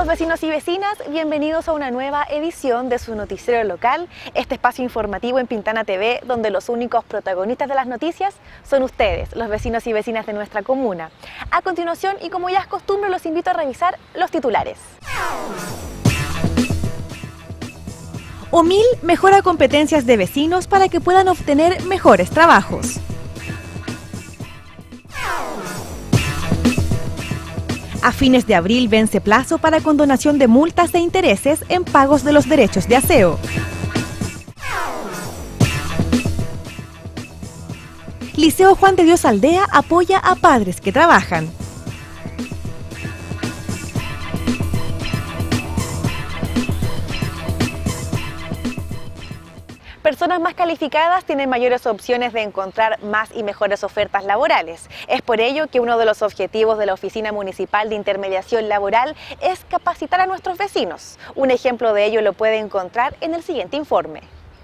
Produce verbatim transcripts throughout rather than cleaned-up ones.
Estimados vecinos y vecinas, bienvenidos a una nueva edición de su noticiero local, este espacio informativo en Pintana T V, donde los únicos protagonistas de las noticias son ustedes, los vecinos y vecinas de nuestra comuna. A continuación, y como ya es costumbre, los invito a revisar los titulares. OMIL mejora competencias de vecinos para que puedan obtener mejores trabajos. A fines de abril vence plazo para condonación de multas e intereses en pagos de los derechos de aseo. Liceo Juan de Dios Aldea apoya a padres que trabajan. Personas más calificadas tienen mayores opciones de encontrar más y mejores ofertas laborales. Es por ello que uno de los objetivos de la Oficina Municipal de Intermediación Laboral es capacitar a nuestros vecinos. Un ejemplo de ello lo puede encontrar en el siguiente informe.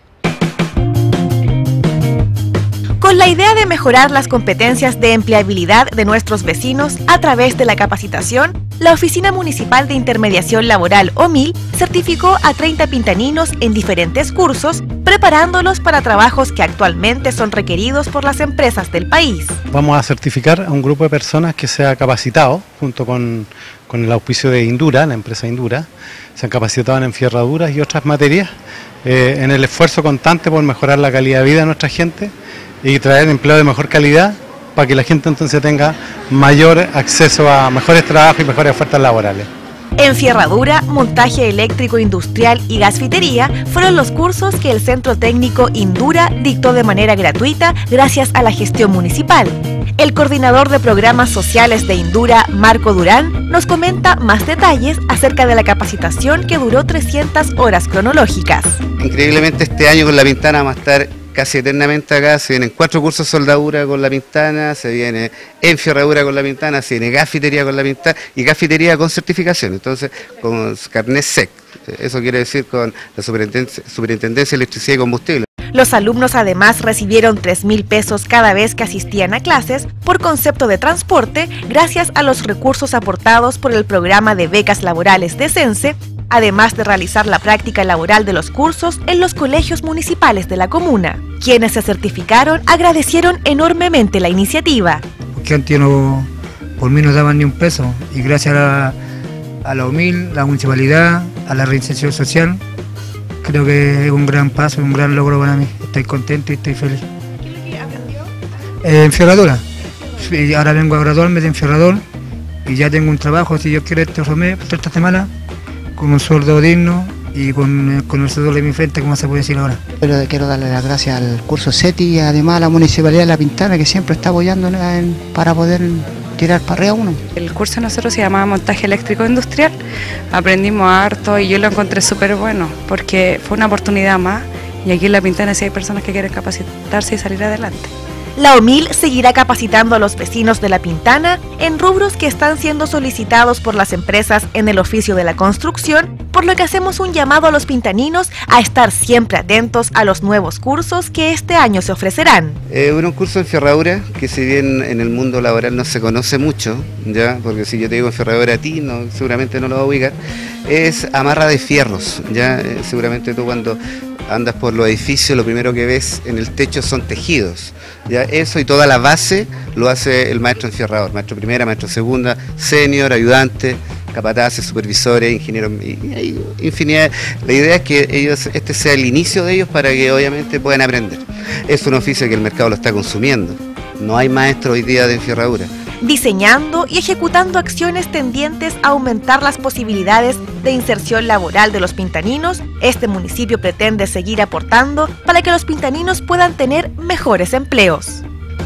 Con la idea de mejorar las competencias de empleabilidad de nuestros vecinos a través de la capacitación, la Oficina Municipal de Intermediación Laboral, OMIL, certificó a treinta pintaninos en diferentes cursos, preparándolos para trabajos que actualmente son requeridos por las empresas del país. Vamos a certificar a un grupo de personas que se ha capacitado, junto con, con el auspicio de Indura, la empresa Indura, se han capacitado en enfierraduras y otras materias, eh, en el esfuerzo constante por mejorar la calidad de vida de nuestra gente y traer empleo de mejor calidad para que la gente entonces tenga mayor acceso a mejores trabajos y mejores ofertas laborales. Enfierradura, montaje eléctrico industrial y gasfitería fueron los cursos que el Centro Técnico Indura dictó de manera gratuita gracias a la gestión municipal. El coordinador de programas sociales de Indura, Marco Durán, nos comenta más detalles acerca de la capacitación que duró trescientas horas cronológicas. Increíblemente este año con La Pintana vamos a estar casi eternamente acá. Se vienen cuatro cursos de soldadura con La Pintana, se viene enfierradura con La Pintana, se viene gafitería con La Pintana y gafitería con certificación, entonces con carnet S E C, eso quiere decir con la Superintendencia, Superintendencia de Electricidad y Combustible. Los alumnos además recibieron tres mil pesos cada vez que asistían a clases por concepto de transporte gracias a los recursos aportados por el programa de becas laborales de Cense, además de realizar la práctica laboral de los cursos en los colegios municipales de la comuna. Quienes se certificaron agradecieron enormemente la iniciativa. Porque antes no, por mí no daban ni un peso y gracias a la, a la OMIL, la municipalidad, a la reinserción social, creo que es un gran paso, un gran logro para mí. Estoy contento y estoy feliz. ¿Qué es lo que aprendió? Eh, enfierradura. Sí, ahora vengo a graduarme de enfierrador y ya tengo un trabajo, si Dios quiere, este mes, esta semana, con un sueldo digno y con, con el sudor de mi frente, como se puede decir ahora. Pero quiero darle las gracias al curso SETI y además a la Municipalidad de La Pintana, que siempre está apoyando en, para poder tirar para arriba uno. El curso de nosotros se llamaba montaje eléctrico industrial, aprendimos harto y yo lo encontré súper bueno porque fue una oportunidad más y aquí en La Pintana sí hay personas que quieren capacitarse y salir adelante. La OMIL seguirá capacitando a los vecinos de La Pintana en rubros que están siendo solicitados por las empresas en el oficio de la construcción, por lo que hacemos un llamado a los pintaninos a estar siempre atentos a los nuevos cursos que este año se ofrecerán. Eh, un curso de enfierradura que si bien en el mundo laboral no se conoce mucho, ya, porque si yo te digo enfierradura a ti, no, seguramente no lo vas a ubicar, es amarra de fierros, ya, eh, seguramente tú cuando andas por los edificios, lo primero que ves en el techo son tejidos. Ya eso y toda la base lo hace el maestro enfierrador, maestro primera, maestro segunda, senior, ayudante, capataces, supervisores, ingenieros, y, y infinidad. La idea es que ellos, este sea el inicio de ellos para que obviamente puedan aprender. Es un oficio que el mercado lo está consumiendo. No hay maestro hoy día de enfierradura. Diseñando y ejecutando acciones tendientes a aumentar las posibilidades de inserción laboral de los pintaninos, este municipio pretende seguir aportando para que los pintaninos puedan tener mejores empleos.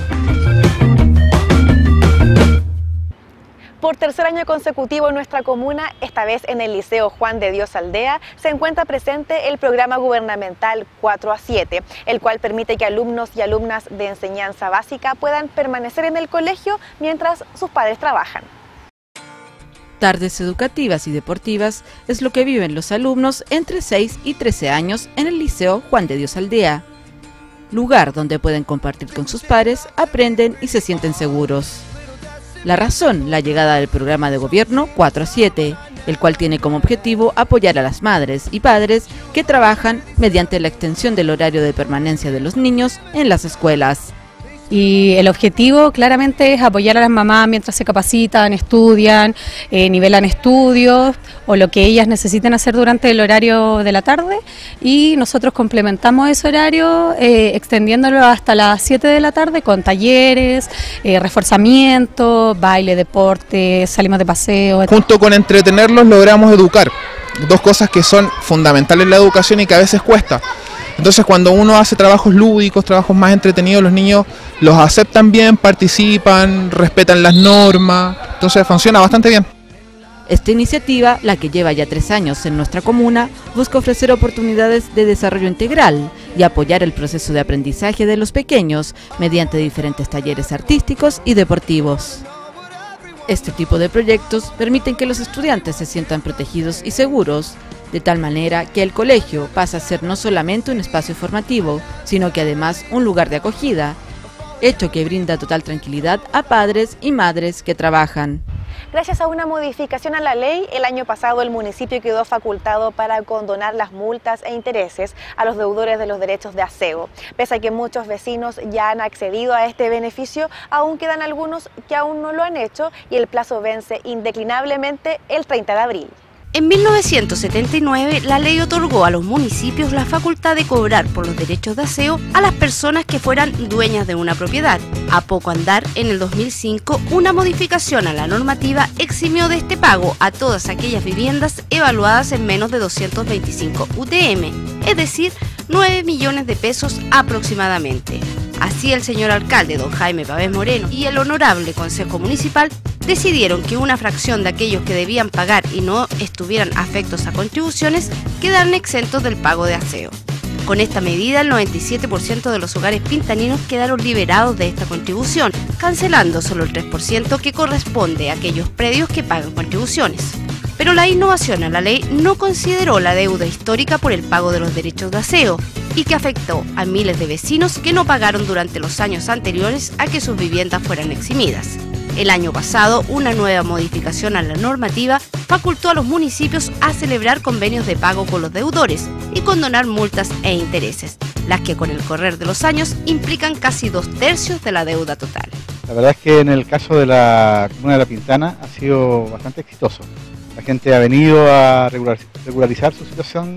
Por tercer año consecutivo en nuestra comuna, esta vez en el Liceo Juan de Dios Aldea, se encuentra presente el programa gubernamental cuatro a siete, el cual permite que alumnos y alumnas de enseñanza básica puedan permanecer en el colegio mientras sus padres trabajan. Tardes educativas y deportivas es lo que viven los alumnos entre seis y trece años en el Liceo Juan de Dios Aldea, lugar donde pueden compartir con sus pares, aprenden y se sienten seguros. La razón, la llegada del programa de gobierno cuatro a siete, el cual tiene como objetivo apoyar a las madres y padres que trabajan mediante la extensión del horario de permanencia de los niños en las escuelas. Y el objetivo claramente es apoyar a las mamás mientras se capacitan, estudian, eh, nivelan estudios o lo que ellas necesiten hacer durante el horario de la tarde, y nosotros complementamos ese horario eh, extendiéndolo hasta las siete de la tarde con talleres, eh, reforzamiento, baile, deporte, salimos de paseo. Junto con entretenerlos logramos educar, dos cosas que son fundamentales en la educación y que a veces cuesta. Entonces cuando uno hace trabajos lúdicos, trabajos más entretenidos, los niños los aceptan bien, participan, respetan las normas, entonces funciona bastante bien. Esta iniciativa, la que lleva ya tres años en nuestra comuna, busca ofrecer oportunidades de desarrollo integral y apoyar el proceso de aprendizaje de los pequeños mediante diferentes talleres artísticos y deportivos. Este tipo de proyectos permiten que los estudiantes se sientan protegidos y seguros, de tal manera que el colegio pasa a ser no solamente un espacio formativo, sino que además un lugar de acogida, hecho que brinda total tranquilidad a padres y madres que trabajan. Gracias a una modificación a la ley, el año pasado el municipio quedó facultado para condonar las multas e intereses a los deudores de los derechos de aseo. Pese a que muchos vecinos ya han accedido a este beneficio, aún quedan algunos que aún no lo han hecho y el plazo vence indeclinablemente el treinta de abril. En mil novecientos setenta y nueve, la ley otorgó a los municipios la facultad de cobrar por los derechos de aseo a las personas que fueran dueñas de una propiedad. A poco andar, en el dos mil cinco, una modificación a la normativa eximió de este pago a todas aquellas viviendas evaluadas en menos de doscientos veinticinco U T M, es decir, nueve millones de pesos aproximadamente. Así el señor alcalde, don Jaime Pavés Moreno, y el honorable Consejo Municipal decidieron que una fracción de aquellos que debían pagar y no estuvieran afectos a contribuciones quedaran exentos del pago de aseo. Con esta medida, el noventa y siete por ciento de los hogares pintaninos quedaron liberados de esta contribución, cancelando solo el tres por ciento que corresponde a aquellos predios que pagan contribuciones. Pero la innovación a la ley no consideró la deuda histórica por el pago de los derechos de aseo y que afectó a miles de vecinos que no pagaron durante los años anteriores a que sus viviendas fueran eximidas. El año pasado, una nueva modificación a la normativa facultó a los municipios a celebrar convenios de pago con los deudores y condonar multas e intereses, las que con el correr de los años implican casi dos tercios de la deuda total. La verdad es que en el caso de la comuna de La Pintana ha sido bastante exitoso. La gente ha venido a regularizar su situación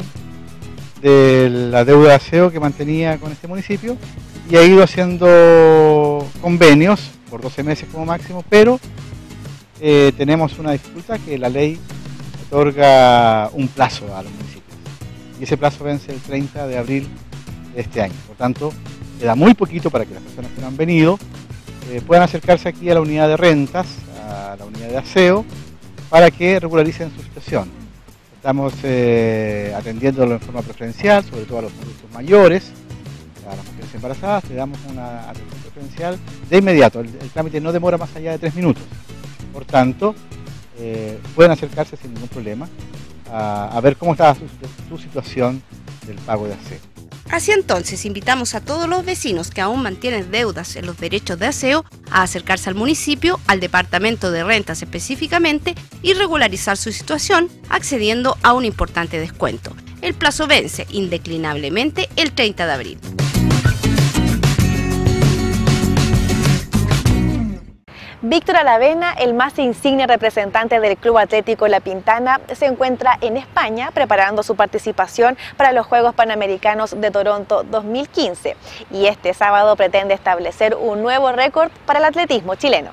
de la deuda de aseo que mantenía con este municipio y ha ido haciendo convenios por doce meses como máximo, pero eh, tenemos una dificultad que la ley otorga un plazo a los municipios y ese plazo vence el treinta de abril de este año. Por tanto, queda muy poquito para que las personas que no han venido eh, puedan acercarse aquí a la unidad de rentas, a la unidad de aseo, para que regularicen su situación. Estamos eh, atendiéndolo en forma preferencial, sobre todo a los adultos mayores, a las mujeres embarazadas, le damos una atención preferencial de inmediato. El, el trámite no demora más allá de tres minutos. Por tanto, eh, pueden acercarse sin ningún problema a, a ver cómo está su, su situación del pago de aseo. Así entonces, invitamos a todos los vecinos que aún mantienen deudas en los derechos de aseo a acercarse al municipio, al departamento de rentas específicamente, y regularizar su situación accediendo a un importante descuento. El plazo vence indeclinablemente el treinta de abril. Víctor Aravena, el más insigne representante del Club Atlético La Pintana, se encuentra en España preparando su participación para los Juegos Panamericanos de Toronto dos mil quince y este sábado pretende establecer un nuevo récord para el atletismo chileno.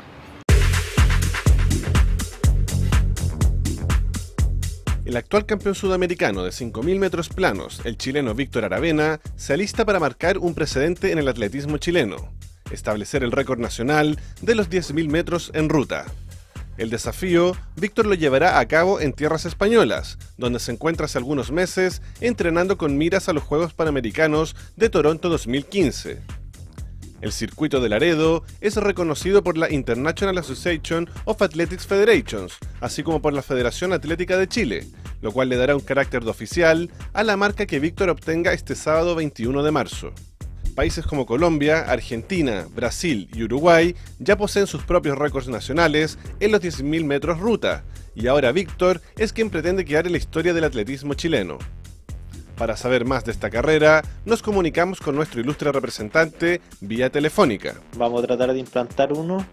El actual campeón sudamericano de cinco mil metros planos, el chileno Víctor Aravena, se alista para marcar un precedente en el atletismo chileno: establecer el récord nacional de los diez mil metros en ruta. El desafío, Víctor lo llevará a cabo en tierras españolas, donde se encuentra hace algunos meses entrenando con miras a los Juegos Panamericanos de Toronto dos mil quince. El circuito de Laredo es reconocido por la International Association of Athletics Federations, así como por la Federación Atlética de Chile, lo cual le dará un carácter de oficial a la marca que Víctor obtenga este sábado veintiuno de marzo. Países como Colombia, Argentina, Brasil y Uruguay ya poseen sus propios récords nacionales en los diez mil metros ruta, y ahora Víctor es quien pretende quedar en la historia del atletismo chileno. Para saber más de esta carrera, nos comunicamos con nuestro ilustre representante vía telefónica. Vamos a tratar de implantar uno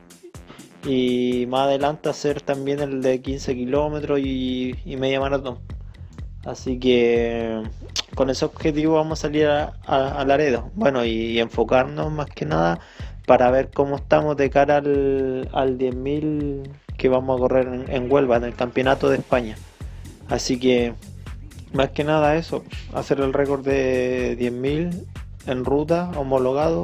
y más adelante hacer también el de quince kilómetros y, y media maratón. Así que con ese objetivo vamos a salir a, a, a Laredo. Bueno, y, y enfocarnos más que nada para ver cómo estamos de cara al, al diez mil que vamos a correr en, en Huelva, en el Campeonato de España. Así que más que nada eso, hacer el récord de diez mil en ruta, homologado,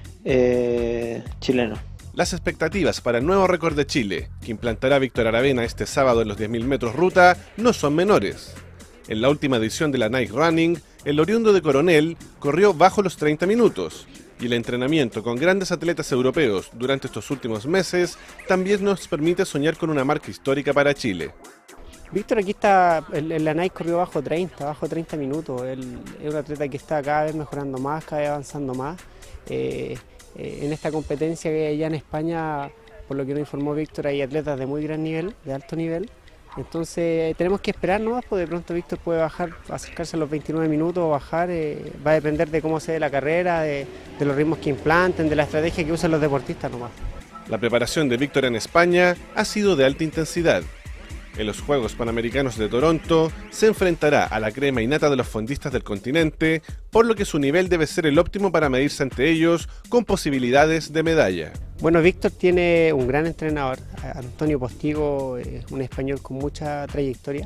eh, chileno. Las expectativas para el nuevo récord de Chile, que implantará Víctor Aravena este sábado en los diez mil metros ruta, no son menores. En la última edición de la Nike Running, el oriundo de Coronel corrió bajo los treinta minutos, y el entrenamiento con grandes atletas europeos durante estos últimos meses también nos permite soñar con una marca histórica para Chile. Víctor aquí está, en la Nike corrió bajo treinta, bajo treinta minutos. Él es un atleta que está cada vez mejorando más, cada vez avanzando más. Eh, eh, en esta competencia que hay allá en España, por lo que nos informó Víctor, hay atletas de muy gran nivel, de alto nivel. Entonces tenemos que esperar nomás, porque de pronto Víctor puede bajar, acercarse a los veintinueve minutos o bajar. Eh, va a depender de cómo se dé la carrera, de, de los ritmos que implanten, de la estrategia que usen los deportistas nomás. La preparación de Víctor en España ha sido de alta intensidad. En los Juegos Panamericanos de Toronto se enfrentará a la crema innata de los fondistas del continente, por lo que su nivel debe ser el óptimo para medirse ante ellos con posibilidades de medalla. Bueno, Víctor tiene un gran entrenador, Antonio Postigo, eh, un español con mucha trayectoria.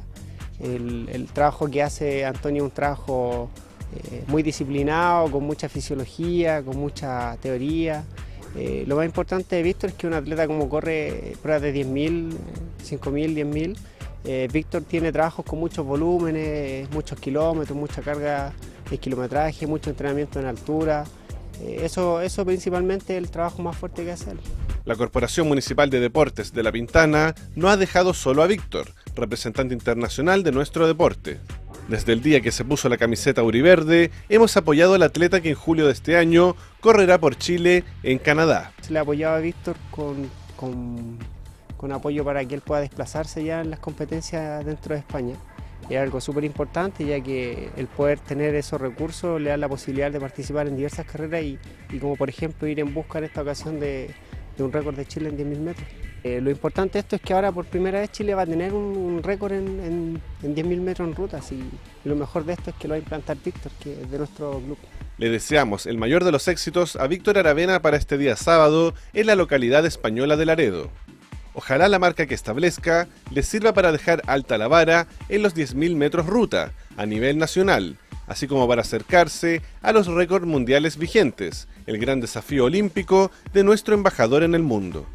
El, el trabajo que hace Antonio es un trabajo eh, muy disciplinado, con mucha fisiología, con mucha teoría. Eh, lo más importante de Víctor es que un atleta como corre pruebas de diez mil, cinco mil, diez mil, eh, Víctor tiene trabajos con muchos volúmenes, muchos kilómetros, mucha carga de kilometraje, mucho entrenamiento en altura. Eh, eso, eso principalmente es el trabajo más fuerte que hace él. La Corporación Municipal de Deportes de La Pintana no ha dejado solo a Víctor, representante internacional de nuestro deporte. Desde el día que se puso la camiseta auriverde, hemos apoyado al atleta que en julio de este año correrá por Chile en Canadá. Se le ha apoyado a Víctor con, con, con apoyo para que él pueda desplazarse ya en las competencias dentro de España. Y es algo súper importante, ya que el poder tener esos recursos le da la posibilidad de participar en diversas carreras y, y como por ejemplo ir en busca en esta ocasión de, de un récord de Chile en diez mil metros. Eh, lo importante de esto es que ahora por primera vez Chile va a tener un, un récord en, en, en diez mil metros en rutas, y lo mejor de esto es que lo va a implantar Víctor, que es de nuestro club. Le deseamos el mayor de los éxitos a Víctor Aravena para este día sábado en la localidad española de Laredo. Ojalá la marca que establezca le sirva para dejar alta la vara en los diez mil metros ruta a nivel nacional, así como para acercarse a los récords mundiales vigentes, el gran desafío olímpico de nuestro embajador en el mundo.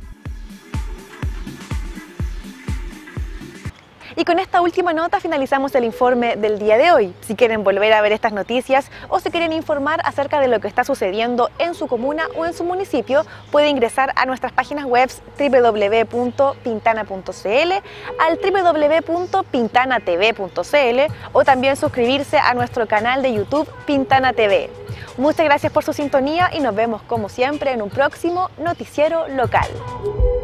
Y con esta última nota finalizamos el informe del día de hoy. Si quieren volver a ver estas noticias o se quieren informar acerca de lo que está sucediendo en su comuna o en su municipio, pueden ingresar a nuestras páginas web doble u doble u doble u punto pintana punto c l, al doble u doble u doble u punto pintana t v punto c l o también suscribirse a nuestro canal de YouTube Pintana T V. Muchas gracias por su sintonía y nos vemos como siempre en un próximo noticiero local.